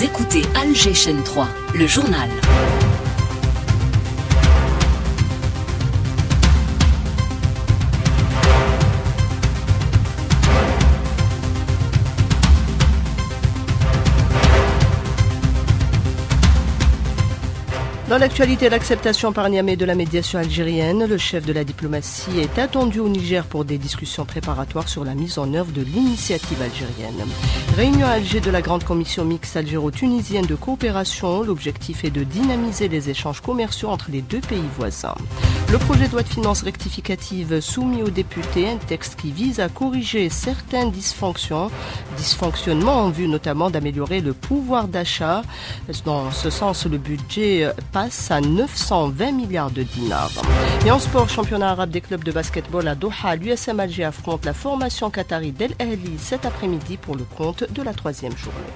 Vous écoutez Alger Chaîne 3, le journal. Dans l'actualité, l'acceptation par Niamey de la médiation algérienne, le chef de la diplomatie est attendu au Niger pour des discussions préparatoires sur la mise en œuvre de l'initiative algérienne. Réunion à Alger de la Grande Commission mixte algéro-tunisienne de coopération. L'objectif est de dynamiser les échanges commerciaux entre les deux pays voisins. Le projet de loi de finances rectificative soumis aux députés, un texte qui vise à corriger certains dysfonctionnements en vue notamment d'améliorer le pouvoir d'achat. Dans ce sens, le budget passe à 920 milliards de dinars. Et en sport, championnat arabe des clubs de basketball à Doha, l'USM Alger affronte la formation qatari d'El Ahly cet après-midi pour le compte de la 3e journée.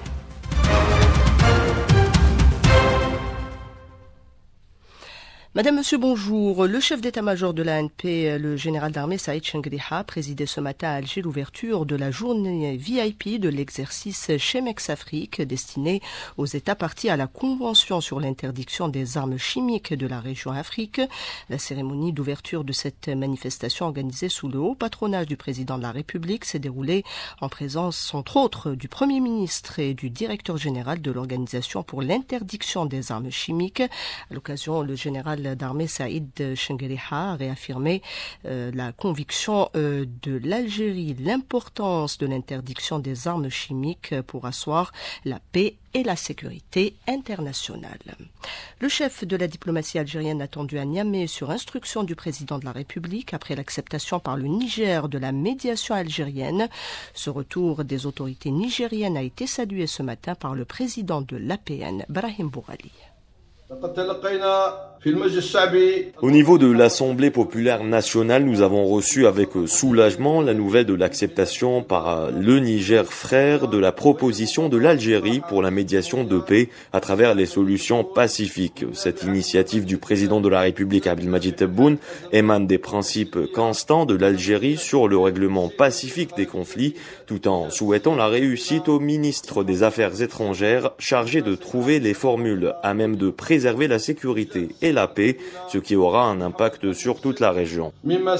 Madame, Monsieur, bonjour. Le chef d'état-major de l'ANP, le général d'armée Saïd Chengriha, présidait ce matin à Alger l'ouverture de la journée VIP de l'exercice Chemex Afrique destiné aux États partis à la Convention sur l'interdiction des armes chimiques de la région Afrique. La cérémonie d'ouverture de cette manifestation organisée sous le haut patronage du président de la République s'est déroulée en présence, entre autres, du Premier ministre et du directeur général de l'Organisation pour l'interdiction des armes chimiques. À l'occasion, le général d'armée Saïd Chengriha a réaffirmé la conviction de l'Algérie, l'importance de l'interdiction des armes chimiques pour asseoir la paix et la sécurité internationale. Le chef de la diplomatie algérienne attendu à Niamey sur instruction du président de la République après l'acceptation par le Niger de la médiation algérienne. Ce retour des autorités nigériennes a été salué ce matin par le président de l'APN, Brahim Bourali. Au niveau de l'Assemblée populaire nationale, nous avons reçu avec soulagement la nouvelle de l'acceptation par le Niger frère de la proposition de l'Algérie pour la médiation de paix à travers les solutions pacifiques. Cette initiative du président de la République Abdelmadjid Tebboune émane des principes constants de l'Algérie sur le règlement pacifique des conflits, tout en souhaitant la réussite au ministre des Affaires étrangères chargé de trouver les formules à même de préserver la sécurité et la paix, ce qui aura un impact sur toute la région.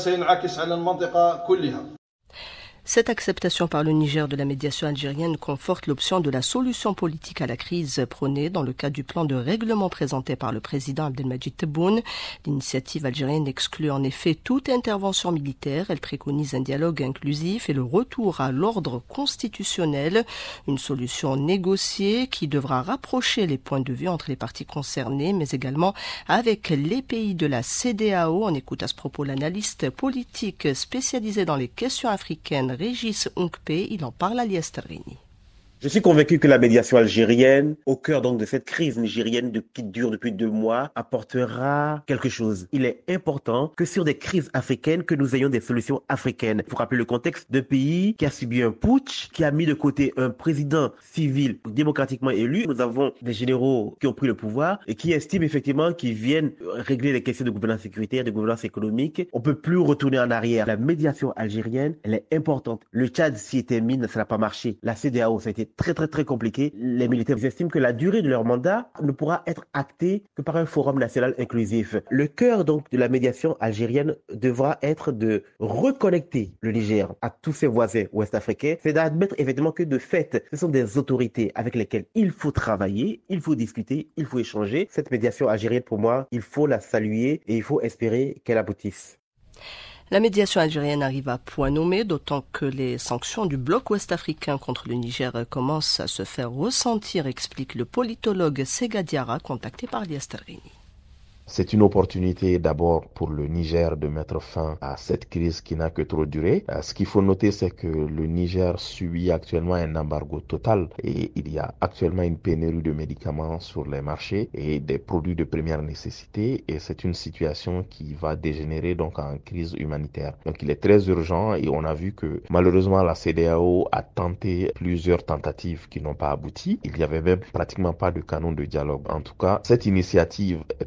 Cette acceptation par le Niger de la médiation algérienne conforte l'option de la solution politique à la crise prônée dans le cadre du plan de règlement présenté par le président Abdelmadjid Tebboune. L'initiative algérienne exclut en effet toute intervention militaire. Elle préconise un dialogue inclusif et le retour à l'ordre constitutionnel. Une solution négociée qui devra rapprocher les points de vue entre les parties concernées, mais également avec les pays de la CEDEAO. On écoute à ce propos l'analyste politique spécialisé dans les questions africaines, Régis Onkpe, il en parle à Liestarini. Je suis convaincu que la médiation algérienne, au cœur donc de cette crise nigérienne qui dure depuis 2 mois, apportera quelque chose. Il est important que sur des crises africaines, que nous ayons des solutions africaines. Il faut rappeler le contexte d'un pays qui a subi un putsch, qui a mis de côté un président civil démocratiquement élu. Nous avons des généraux qui ont pris le pouvoir et qui estiment effectivement qu'ils viennent régler les questions de gouvernance sécuritaire, de gouvernance économique. On peut plus retourner en arrière. La médiation algérienne, elle est importante. Le Tchad s'y était mis, ça n'a pas marché. La CEDEAO, ça a été très compliqué. Les militaires estiment que la durée de leur mandat ne pourra être actée que par un forum national inclusif. Le cœur donc de la médiation algérienne devra être de reconnecter le Niger à tous ses voisins ouest-africains. C'est d'admettre effectivement que de fait, ce sont des autorités avec lesquelles il faut travailler, il faut discuter, il faut échanger. Cette médiation algérienne, pour moi, il faut la saluer et il faut espérer qu'elle aboutisse. La médiation algérienne arrive à point nommé, d'autant que les sanctions du bloc ouest-africain contre le Niger commencent à se faire ressentir, explique le politologue Sega Diarra, contacté par Liestarini. C'est une opportunité d'abord pour le Niger de mettre fin à cette crise qui n'a que trop duré. Ce qu'il faut noter, c'est que le Niger subit actuellement un embargo total et il y a actuellement une pénurie de médicaments sur les marchés et des produits de première nécessité et c'est une situation qui va dégénérer donc en crise humanitaire. Donc il est très urgent et on a vu que malheureusement la CEDEAO a tenté plusieurs tentatives qui n'ont pas abouti. Il n'y avait même pratiquement pas de canon de dialogue. En tout cas, cette initiative est une très bonne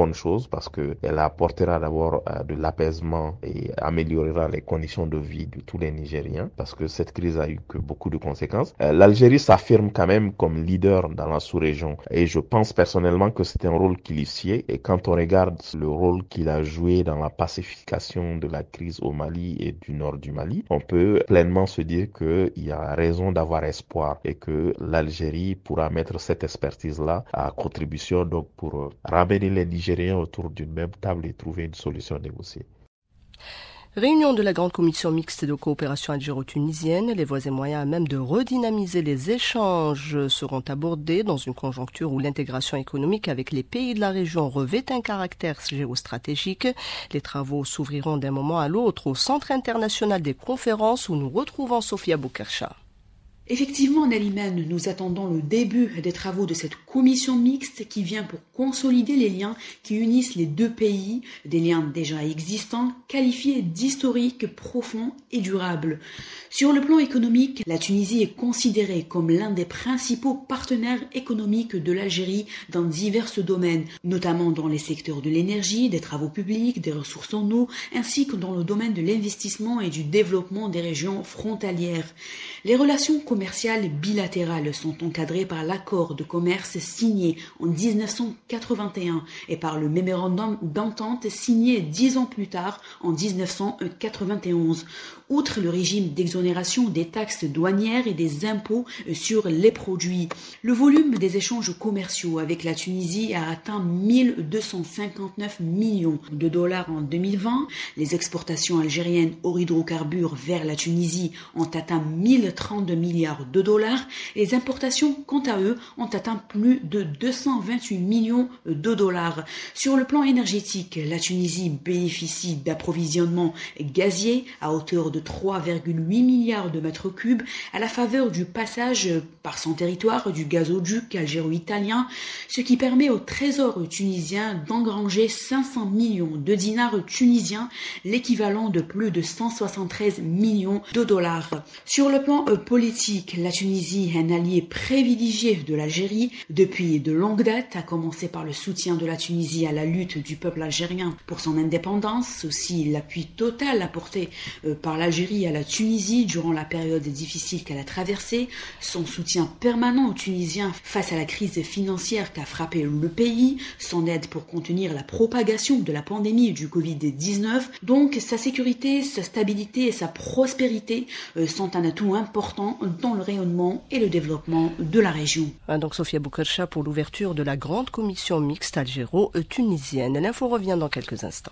bonne chose parce que elle apportera d'abord de l'apaisement et améliorera les conditions de vie de tous les Nigériens parce que cette crise a eu que beaucoup de conséquences. L'Algérie s'affirme quand même comme leader dans la sous-région et je pense personnellement que c'est un rôle qu'il y sied et quand on regarde le rôle qu'il a joué dans la pacification de la crise au Mali et du nord du Mali, on peut pleinement se dire qu'il y a raison d'avoir espoir et que l'Algérie pourra mettre cette expertise-là à contribution donc pour ramener les Nigériens autour d'une même table et trouver une solution négociée. Réunion de la Grande Commission mixte de coopération algéro-tunisienne, les voies et moyens à même de redynamiser les échanges seront abordés dans une conjoncture où l'intégration économique avec les pays de la région revêt un caractère géostratégique. Les travaux s'ouvriront d'un moment à l'autre au Centre international des conférences où nous retrouvons Sofia Boukercha. Effectivement, Nalimane, nous attendons le début des travaux de cette commission mixte qui vient pour consolider les liens qui unissent les deux pays, des liens déjà existants, qualifiés d'historiques, profonds et durables. Sur le plan économique, la Tunisie est considérée comme l'un des principaux partenaires économiques de l'Algérie dans divers domaines, notamment dans les secteurs de l'énergie, des travaux publics, des ressources en eau, ainsi que dans le domaine de l'investissement et du développement des régions frontalières. Les relations commerciales bilatérales sont encadrées par l'accord de commerce signé en 1981 et par le mémorandum d'entente signé 10 ans plus tard en 1991. Outre le régime d'exonération des taxes douanières et des impôts sur les produits, le volume des échanges commerciaux avec la Tunisie a atteint 1259 millions de dollars en 2020. Les exportations algériennes hors hydrocarbures vers la Tunisie ont atteint 1032 milliards de dollars. Les importations, quant à eux, ont atteint plus de 228 millions de dollars. Sur le plan énergétique, la Tunisie bénéficie d'approvisionnements gaziers à hauteur de 3,8 milliards de mètres cubes à la faveur du passage par son territoire du gazoduc algéro-italien, ce qui permet au trésor tunisien d'engranger 500 millions de dinars tunisiens, l'équivalent de plus de 173 millions de dollars. Sur le plan politique, la Tunisie est un allié privilégié de l'Algérie depuis de longue date, à commencer par le soutien de la Tunisie à la lutte du peuple algérien pour son indépendance, aussi l'appui total apporté par l'Algérie à la Tunisie durant la période difficile qu'elle a traversée, son soutien permanent aux Tunisiens face à la crise financière qu'a frappé le pays, son aide pour contenir la propagation de la pandémie du Covid-19. Donc sa sécurité, sa stabilité et sa prospérité sont un atout important dans le rayonnement et le développement de la région. Donc Sofia Boukercha pour l'ouverture de la Grande Commission mixte algéro-tunisienne. L'info revient dans quelques instants.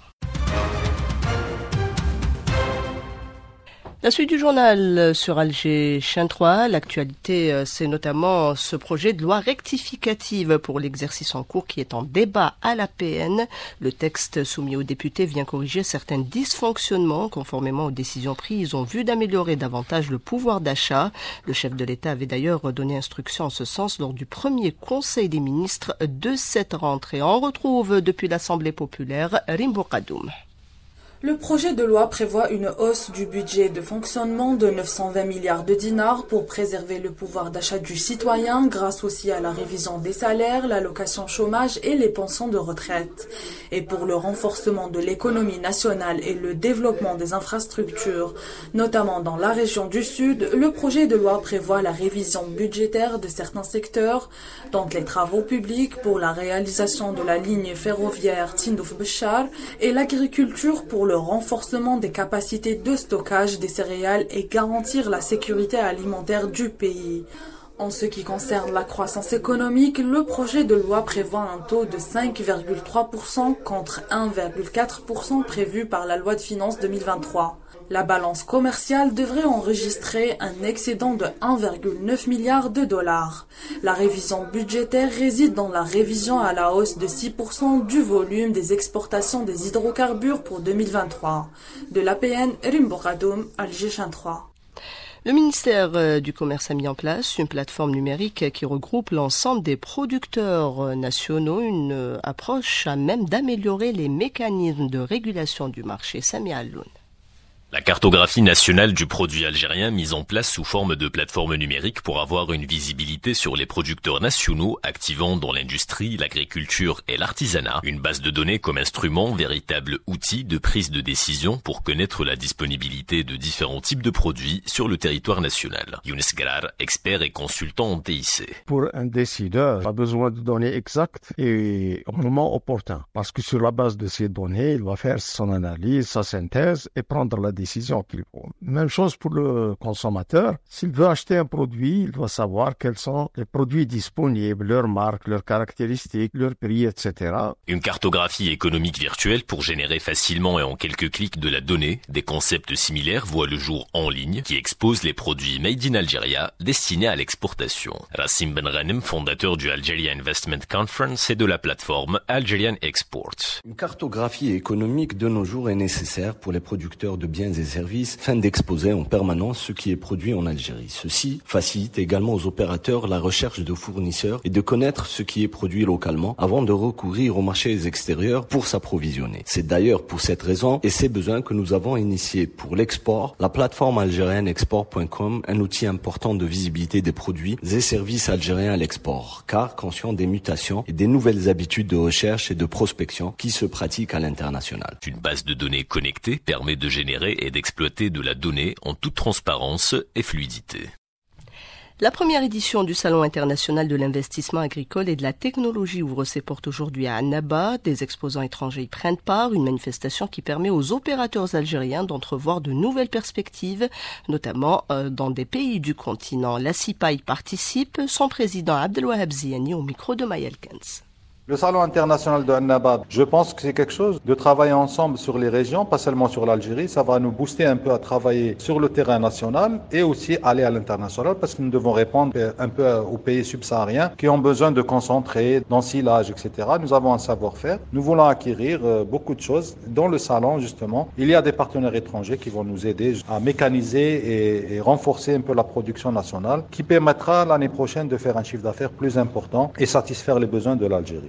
La suite du journal sur Alger Chaîne 3, l'actualité, c'est notamment ce projet de loi rectificative pour l'exercice en cours qui est en débat à la PN. Le texte soumis aux députés vient corriger certains dysfonctionnements conformément aux décisions prises en vue d'améliorer davantage le pouvoir d'achat. Le chef de l'État avait d'ailleurs donné instruction en ce sens lors du premier Conseil des ministres de cette rentrée. On retrouve depuis l'Assemblée populaire Rimbo Kadoum. Le projet de loi prévoit une hausse du budget de fonctionnement de 920 milliards de dinars pour préserver le pouvoir d'achat du citoyen grâce aussi à la révision des salaires, l'allocation chômage et les pensions de retraite. Et pour le renforcement de l'économie nationale et le développement des infrastructures, notamment dans la région du Sud, le projet de loi prévoit la révision budgétaire de certains secteurs, dont les travaux publics pour la réalisation de la ligne ferroviaire Tindouf-Béchar et l'agriculture pour le renforcement des capacités de stockage des céréales et garantir la sécurité alimentaire du pays. En ce qui concerne la croissance économique, le projet de loi prévoit un taux de 5,3% contre 1,4% prévu par la loi de finances 2023. La balance commerciale devrait enregistrer un excédent de 1,9 milliard de dollars. La révision budgétaire réside dans la révision à la hausse de 6% du volume des exportations des hydrocarbures pour 2023. De l'APN, Rimbo Kadoum, Alger Chaîne 3. Le ministère du Commerce a mis en place une plateforme numérique qui regroupe l'ensemble des producteurs nationaux, une approche à même d'améliorer les mécanismes de régulation du marché. Samia Alloun. La cartographie nationale du produit algérien mise en place sous forme de plateforme numérique pour avoir une visibilité sur les producteurs nationaux activant dans l'industrie, l'agriculture et l'artisanat. Une base de données comme instrument, véritable outil de prise de décision pour connaître la disponibilité de différents types de produits sur le territoire national. Younes Grar, expert et consultant en TIC. Pour un décideur, il a besoin de données exactes et au moment opportun. Parce que sur la base de ces données, il va faire son analyse, sa synthèse et prendre la décision qu'il faut. Même chose pour le consommateur. S'il veut acheter un produit, il doit savoir quels sont les produits disponibles, leurs marques, leurs caractéristiques, leurs prix, etc. Une cartographie économique virtuelle pour générer facilement et en quelques clics de la donnée. Des concepts similaires voient le jour en ligne qui exposent les produits made in Algeria destinés à l'exportation. Rassim Benranem, fondateur du Algeria Investment Conference et de la plateforme Algerian Export. Une cartographie économique de nos jours est nécessaire pour les producteurs de biens et services afin d'exposer en permanence ce qui est produit en Algérie. Ceci facilite également aux opérateurs la recherche de fournisseurs et de connaître ce qui est produit localement avant de recourir aux marchés extérieurs pour s'approvisionner. C'est d'ailleurs pour cette raison et ces besoins que nous avons initié pour l'export la plateforme algérienexport.com, un outil important de visibilité des produits et services algériens à l'export, car conscient des mutations et des nouvelles habitudes de recherche et de prospection qui se pratiquent à l'international. Une base de données connectée permet de générer et d'exploiter de la donnée en toute transparence et fluidité. La première édition du Salon international de l'investissement agricole et de la technologie ouvre ses portes aujourd'hui à Annaba. Des exposants étrangers y prennent part, une manifestation qui permet aux opérateurs algériens d'entrevoir de nouvelles perspectives, notamment dans des pays du continent. La CIPA y participe, son président Abdelwahab Ziani au micro de Mayel Kens. Le Salon international de Annaba, je pense que c'est quelque chose de travailler ensemble sur les régions, pas seulement sur l'Algérie. Ça va nous booster un peu à travailler sur le terrain national et aussi aller à l'international parce que nous devons répondre un peu aux pays subsahariens qui ont besoin de concentrer d'ensilage, etc. Nous avons un savoir-faire. Nous voulons acquérir beaucoup de choses. Dans le salon, justement, il y a des partenaires étrangers qui vont nous aider à mécaniser et renforcer un peu la production nationale qui permettra l'année prochaine de faire un chiffre d'affaires plus important et satisfaire les besoins de l'Algérie.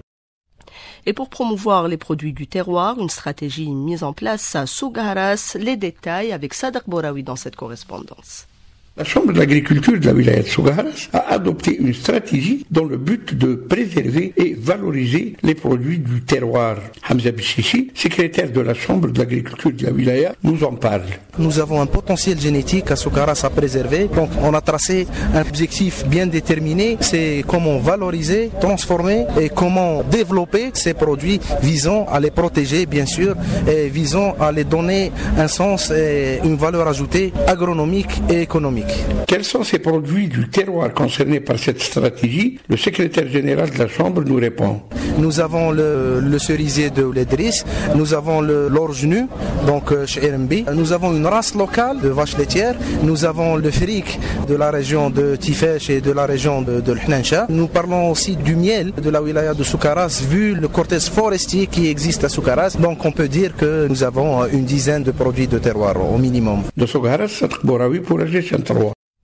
Et pour promouvoir les produits du terroir, une stratégie mise en place à Sougaras. Les détails avec Sadaq Boraoui dans cette correspondance. La Chambre de l'agriculture de la wilaya de Sougaras a adopté une stratégie dans le but de préserver et valoriser les produits du terroir. Hamza Bichichi, secrétaire de la Chambre de l'agriculture de la wilaya, nous en parle. Nous avons un potentiel génétique à Sougaras à préserver. Donc on a tracé un objectif bien déterminé, c'est comment valoriser, transformer et comment développer ces produits visant à les protéger bien sûr et visant à les donner un sens et une valeur ajoutée agronomique et économique. Quels sont ces produits du terroir concernés par cette stratégie? Le secrétaire général de la Chambre nous répond. Nous avons le cerisier de l'Edris, nous avons l'orge nue, donc chez RMB, nous avons une race locale de vaches laitières, nous avons le fric de la région de Tifesh et de la région de l'Hnancha. Nous parlons aussi du miel de la wilaya de Sougaras, vu le cortège forestier qui existe à Sougaras. Donc on peut dire que nous avons une dizaine de produits de terroir au minimum. De Sougaras, Sadaq Boraoui pour AG103.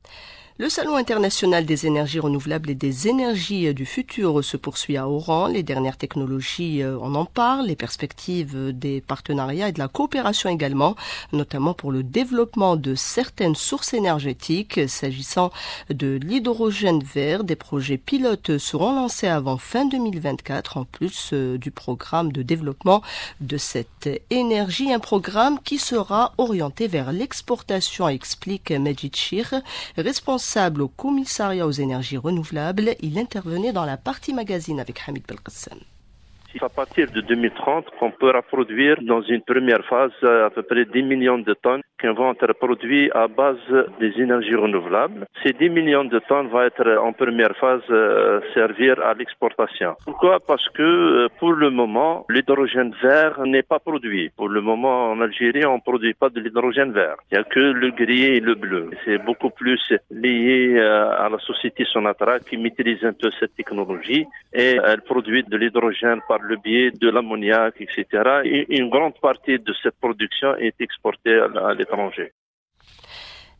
Le Salon international des énergies renouvelables et des énergies du futur se poursuit à Oran. Les dernières technologies, on en parle, les perspectives des partenariats et de la coopération également, notamment pour le développement de certaines sources énergétiques. S'agissant de l'hydrogène vert, des projets pilotes seront lancés avant fin 2024, en plus du programme de développement de cette énergie, un programme qui sera orienté vers l'exportation, explique Majid Chir, responsable au commissariat aux énergies renouvelables. Il intervenait dans la partie magazine avec Hamid Belkacem. C'est à partir de 2030 qu'on pourra produire dans une première phase à peu près 10 millions de tonnes qui vont être produits à base des énergies renouvelables. Ces 10 millions de tonnes vont être en première phase servir à l'exportation. Pourquoi? Parce que pour le moment, l'hydrogène vert n'est pas produit. Pour le moment, en Algérie, on ne produit pas de l'hydrogène vert. Il n'y a que le gris et le bleu. C'est beaucoup plus lié à la société Sonatra qui maîtrise un peu cette technologie et elle produit de l'hydrogène par le biais de l'ammoniac, etc. Et une grande partie de cette production est exportée à l'étranger.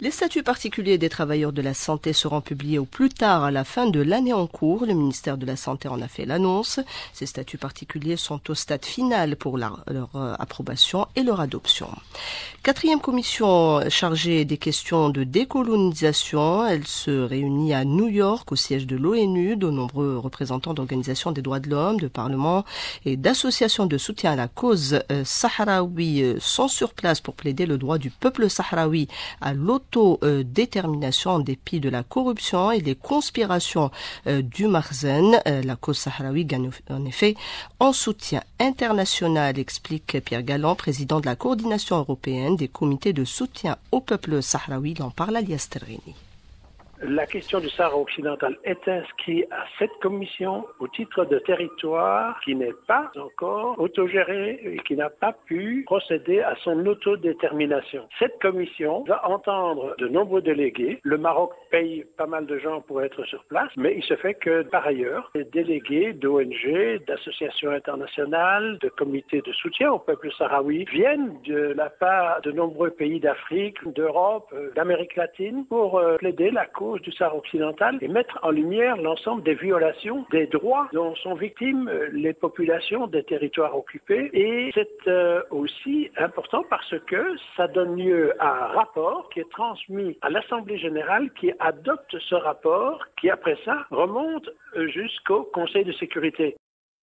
Les statuts particuliers des travailleurs de la santé seront publiés au plus tard à la fin de l'année en cours. Le ministère de la Santé en a fait l'annonce. Ces statuts particuliers sont au stade final pour leur approbation et leur adoption. 4e commission chargée des questions de décolonisation. Elle se réunit à New York, au siège de l'ONU. De nombreux représentants d'organisations des droits de l'homme, de parlements et d'associations de soutien à la cause sahraoui sont sur place pour plaider le droit du peuple sahraoui à l'autodétermination en dépit de la corruption et des conspirations du Marzen. La cause sahraoui gagne en effet en soutien international, explique Pierre Galland, président de la coordination européenne des comités de soutien au peuple sahraoui. Il en parle à Lias Terrini. La question du Sahara occidental est inscrite à cette commission au titre de territoire qui n'est pas encore autogéré et qui n'a pas pu procéder à son autodétermination. Cette commission va entendre de nombreux délégués. Le Maroc paye pas mal de gens pour être sur place, mais il se fait que par ailleurs, des délégués d'ONG, d'associations internationales, de comités de soutien au peuple sahraoui viennent de la part de nombreux pays d'Afrique, d'Europe, d'Amérique latine pour plaider la cause du Sahara occidental et mettre en lumière l'ensemble des violations des droits dont sont victimes les populations des territoires occupés. Et c'est aussi important parce que ça donne lieu à un rapport qui est transmis à l'Assemblée générale qui adopte ce rapport qui après ça remonte jusqu'au Conseil de sécurité.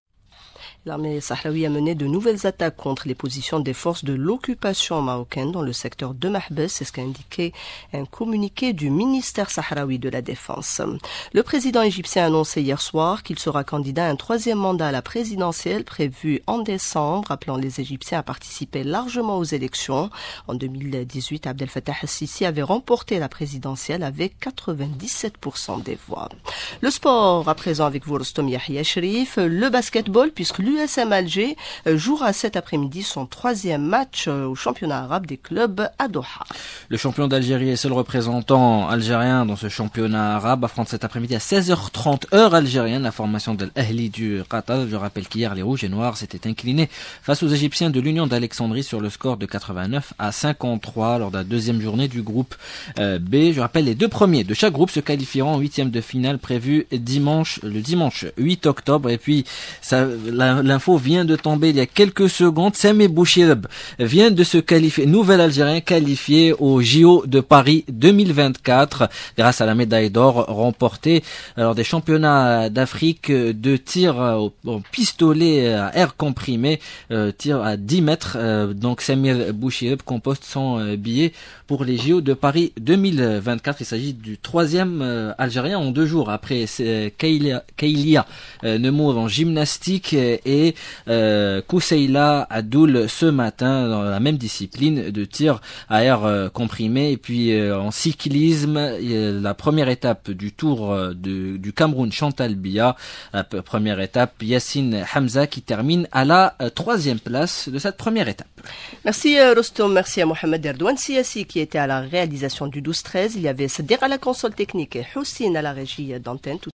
L'armée sahraoui a mené de nouvelles attaques contre les positions des forces de l'occupation marocaine dans le secteur de Mahbes, c'est ce qu'a indiqué un communiqué du ministère sahraoui de la Défense. Le président égyptien a annoncé hier soir qu'il sera candidat à un 3e mandat à la présidentielle prévu en décembre, appelant les Égyptiens à participer largement aux élections. En 2018, Abdel Fattah al-Sisi avait remporté la présidentielle avec 97% des voix. Le sport à présent avec vous, Rostom Yahya Sherif, le basketball puisque l'USM Alger jouera cet après-midi son 3e match au championnat arabe des clubs à Doha. Le champion d'Algérie et seul représentant algérien dans ce championnat arabe affronte cet après-midi à 16h30 heure algérienne la formation de l'Ahli du Qatar. Je rappelle qu'hier les Rouges et Noirs s'étaient inclinés face aux Égyptiens de l'Union d'Alexandrie sur le score de 89-53 lors de la 2e journée du groupe B. Je rappelle les 2 premiers de chaque groupe se qualifieront en 8e de finale prévue le dimanche 8 octobre. Et puis l'info vient de tomber il y a quelques secondes. Sameh Bouchireb vient de se qualifier, nouvel Algérien qualifié au JO de Paris 2024 grâce à la médaille d'or remportée lors des championnats d'Afrique de tir au pistolet à air comprimé, tir à 10 mètres. Donc Sameh Bouchireb compose son billet pour les JO de Paris 2024. Il s'agit du 3e Algérien en 2 jours après Kailia Nemour en gymnastique et Kousseila Adoul ce matin dans la même discipline de tir à air comprimé. Et puis en cyclisme, la première étape du Tour du Cameroun, Chantal Biya, la première étape Yassine Hamza qui termine à la 3e place de cette première étape. Merci Rostom, merci à Mohamed Erdouane Siassi qui était à la réalisation du 12-13. Il y avait Sadir à la console technique et Houssine à la régie d'antenne.